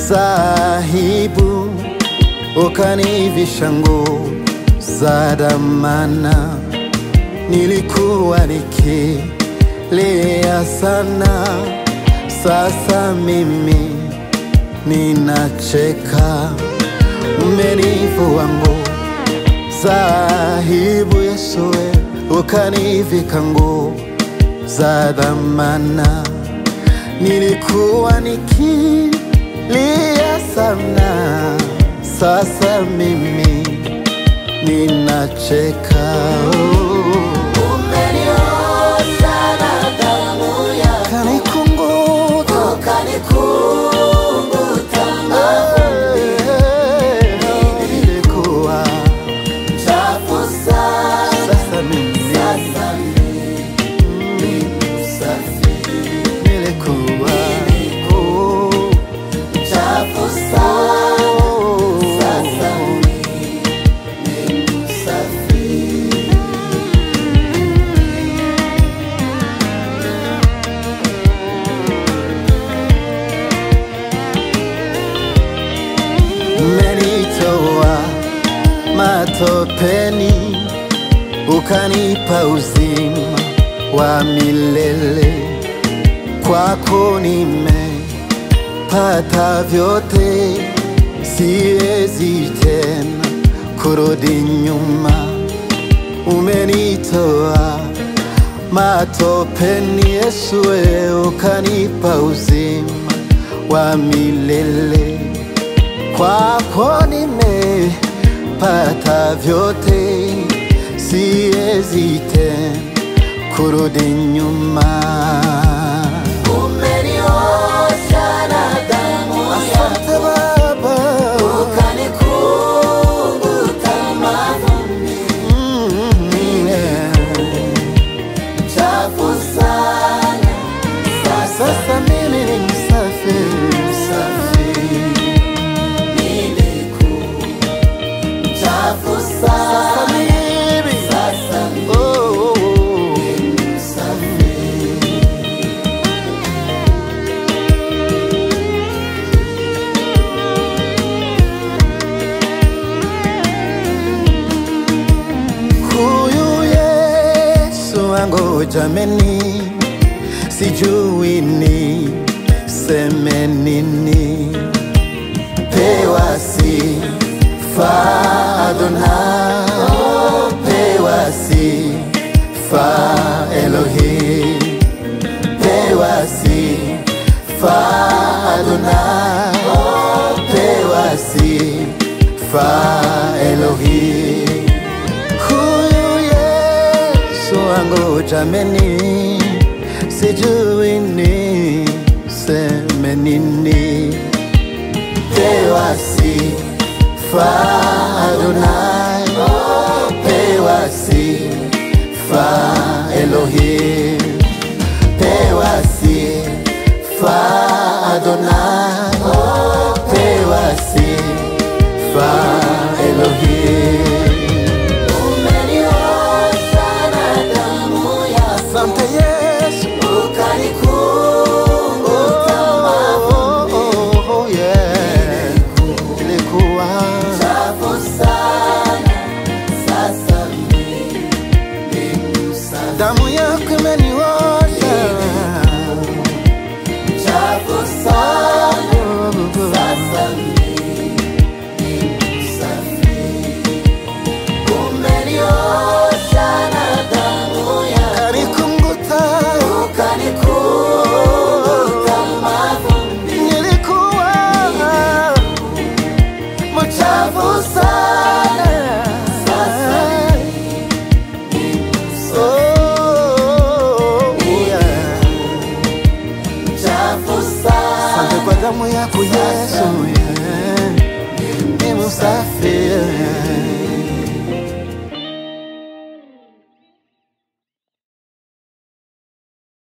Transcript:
Sahibu, ukanivisha nguo za dhamana. Nilikuwa nikilia sana, sasa mimi ninacheka. Umenivua nguo, Sahibu Yesu, ukanivika nguo za dhamana. Nilikuwa nikilia sana, sasa mimi ninacheka. Umeniosha na damu yako, Kanikunguta, ukanikunguta mavumbi. nilikuwa Mchafu sana, sasa mimi ni msafi. nilikuwa Mchafu sana, sasa ni msafi. Umenitoa matopeni, ukanipa uzima wa milele. Kwako nimepata vyote, siwezi tena kurudi nyuma. Umenitoa matopeni Yesu, ukanipa uzima wa milele. Kwako nimepata vyote, siwezi tena kurudi nyuma. Umeniosha na damu Asante yako, Baba, ukanikunguta mavumbi. Mchafu sana, sasa mimi ni msafi, msafi. mchafu Sasa sana, mimi, sasa oh, msafi. huyu Yesu wangu jameni, sijui niseme nini. Pewa sifa Adonai, pewa sifa Elohim, pewa sifa Adonai, pewa sifa Elohim. Huyu Yesu wangu jameni, sijui niseme nini. Pewa sifa Adonai, pewa sifa Elohim, pewa sifa Adonai, pewa sifa Elohim. Umeniosha na damu yako, Asante Yesu, ukanikunguta mavumbi. yeah. Nilikuwa Mchafu sana, sasa ni msafi. damu yako imeniosha. Mchafu sana, sasa ni msafi. Umeniosha na damu yako, Kanikunguta, ukanikunguta mavumbi. nilikuwa mchafu sana, Sasa oh, yeah. mchafu sana, Asante kwa damu yako Yesu, yeah.